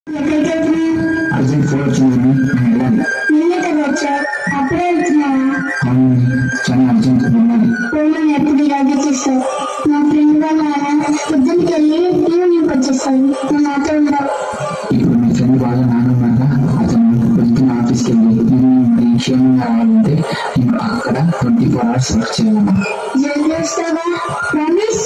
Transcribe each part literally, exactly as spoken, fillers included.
Urgent phone వచ్చింది. అప్పుడే వచ్చినావా? చాలా అర్జెంట్ ఉన్నది. ఫోన్ ఎప్పుడు ఇలాగే చేస్తావు? మా ఫ్రెండ్ వాళ్ళ పొద్దున్నకి వెళ్ళి ఈవినింగ్ వచ్చేస్తాను. నువ్వు నాతో ఉండవు. ఇప్పుడు మీ ఫ్రెండ్ బాగా నానున్నాక అతను పొద్దున్న ఆఫీస్కి వెళ్ళి ఈవినింగ్ క్షేమంగా రావాలంటే నేను అక్కడ ట్వంటీ ఫోర్ అవర్స్ వర్క్ చేయాలన్నా. జల్దీ వస్తావా? ప్రామిస్?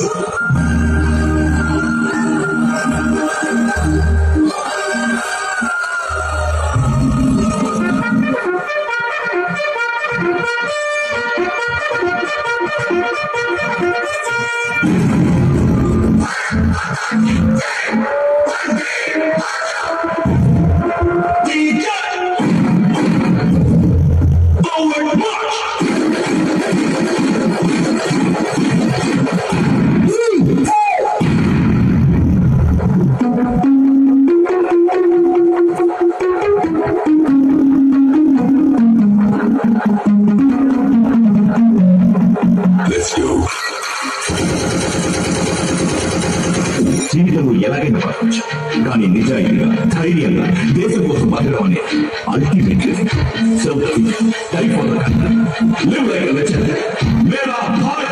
జీవితంలో ఎలాగైనా పడవచ్చు, కానీ నిజాయితీగా ధైర్యంగా దేశం కోసం బతకడం అనే ultimate self type for the country. Live like a legend. మేరా భారత్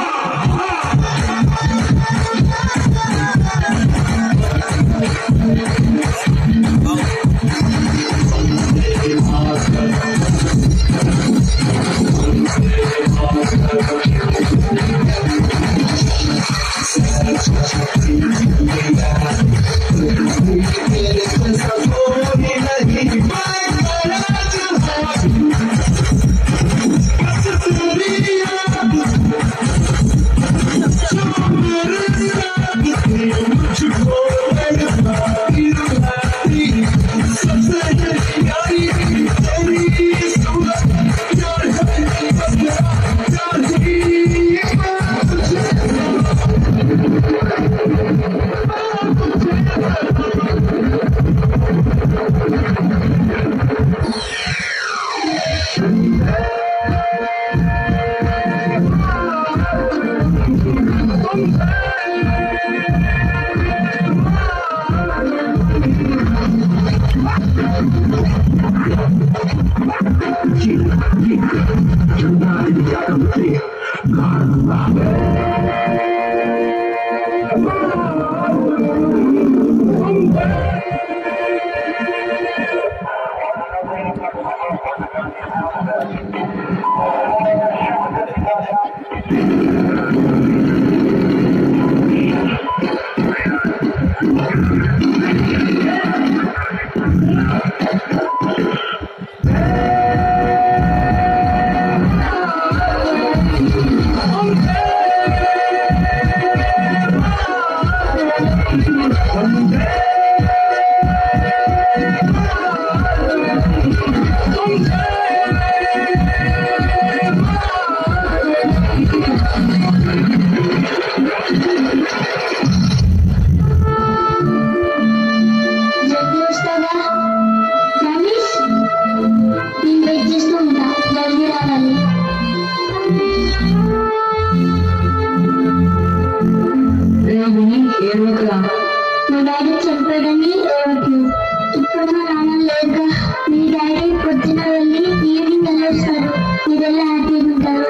మా డాడీ చెప్పాడని ఏమవుతు. ఇప్పుడు మా నాన్న లేక మీ డాడీ పొద్దున వెళ్ళి ఈవినింగ్ వెళ్ళొస్తారు. మీరెలా హ్యాపీగా ఉంటారు.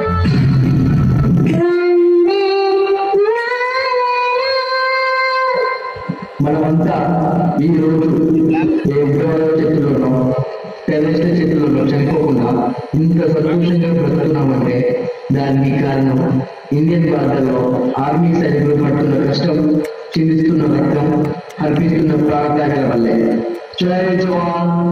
మనమంతా ఈ రోజు ఎవరో చెట్టులోనో టెరెస్ట్ చెట్టులోనో చనిపోకుండా ఇంత సంతోషంగా బ్రతుకున్నామంటే దానికి కారణం ఇండియన్ భారతలో ఆర్మీ సైనికులు పడుతున్న కష్టం, చిందిస్తున్న రక్తం, అర్పిస్తున్న ప్రాణత్యాగాల వల్లే. జై జవాన్.